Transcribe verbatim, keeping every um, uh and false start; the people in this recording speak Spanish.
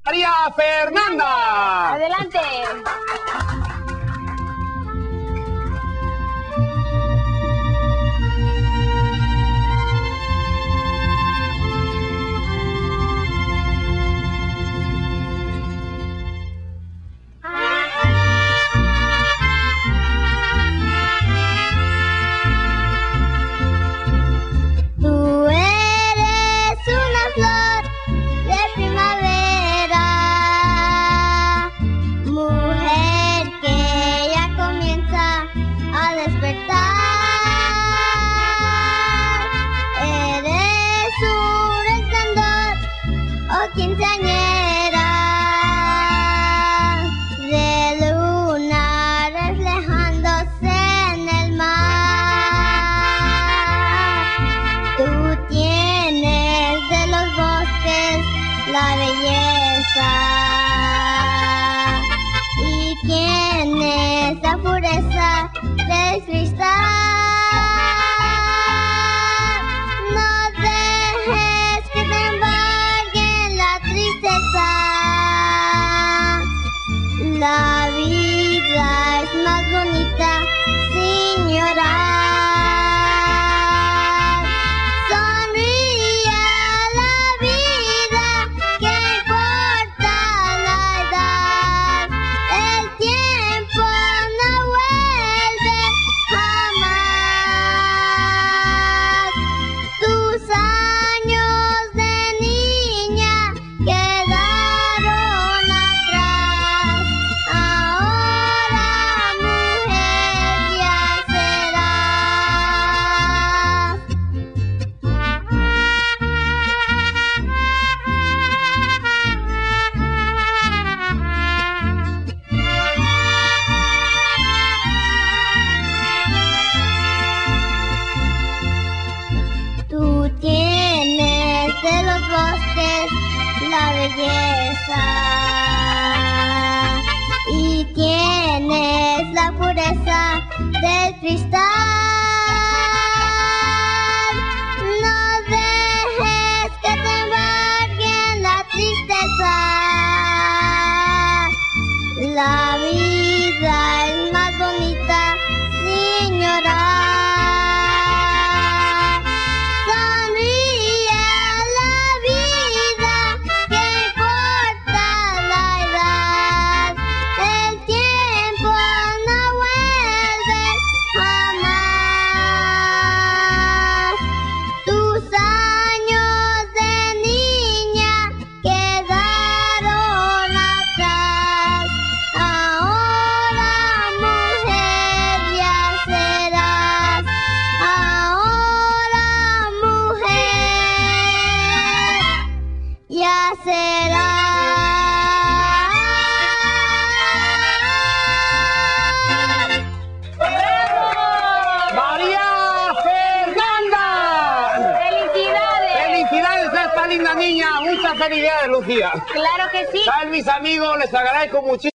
María Fernanda. Adelante. Quinceañera de luna reflejándose en el mar. Tú tienes de los bosques la belleza y tienes la pureza del cristal. La vida es más bonita sin llorar. Sonríe a la vida, que importa la edad. El tiempo no vuelve jamás. Tus años de niña quedaron atrás. Tú tienes de los bosques la belleza y tienes la pureza del cristal. No dejes que te embargue la tristeza. La vida es más bonita sin llorar. Ya será. María Fernanda. ¡Felicidades! Felicidades a esta linda niña. Muchas felicidades, Lucía. Claro que sí. ¿Saben, mis amigos? Les agradezco muchísimo.